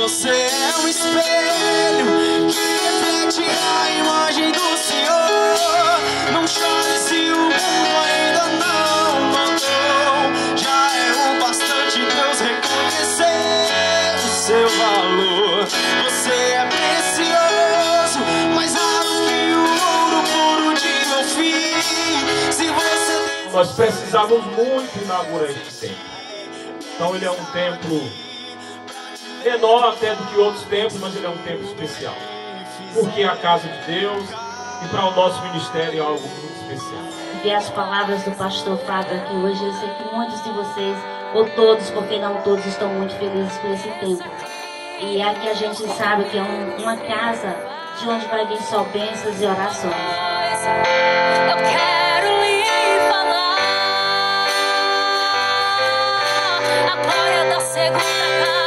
Você é um espelho que reflete a imagem do Senhor. Não chore se o mundo ainda não mandou. Já é o bastante Deus reconhecer o seu valor. Você é precioso, mais raro que o ouro puro de Ofir. Se você... Nós precisávamos muito inaugurar este templo. Então ele é um templo menor até do que outros templos, mas ele é um templo especial. Porque é a casa de Deus e para o nosso ministério é algo muito especial. E as palavras do pastor Fábio aqui hoje, eu sei que muitos de vocês, ou todos, porque não todos, estão muito felizes por esse templo. E aqui a gente sabe que é uma casa de onde vai vir só bênçãos e orações. Eu quero lhe falar a glória da segunda casa.